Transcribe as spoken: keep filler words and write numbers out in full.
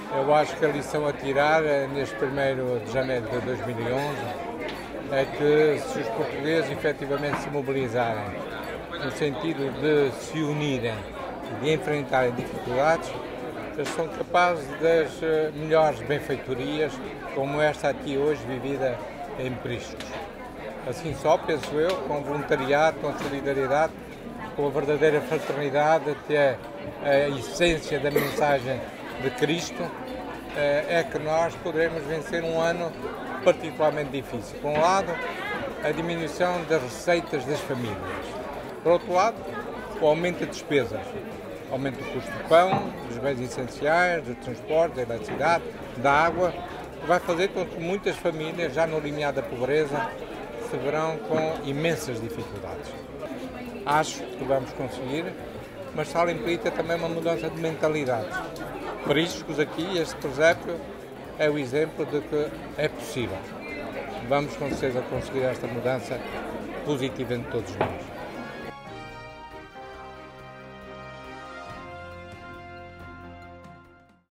Eu acho que a lição a tirar neste primeiro de janeiro de dois mil e onze é que se os portugueses efetivamente se mobilizarem no sentido de se unirem, de enfrentarem dificuldades, eles são capazes das melhores benfeitorias como esta aqui hoje vivida em Priscos. Assim só, penso eu, com voluntariado, com solidariedade, com a verdadeira fraternidade, que é a essência da mensagem de Cristo, é que nós poderemos vencer um ano particularmente difícil. Por um lado, a diminuição das receitas das famílias. Por outro lado, o aumento de despesas. Aumento do custo do pão, dos bens essenciais, do transporte, da eletricidade, da água, que vai fazer com que muitas famílias, já no limiar da pobreza, se verão com imensas dificuldades. Acho que vamos conseguir, mas tal implica também uma mudança de mentalidade. Priscos aqui, este presépio, é o exemplo de que é possível. Vamos com certeza conseguir esta mudança positiva entre todos nós.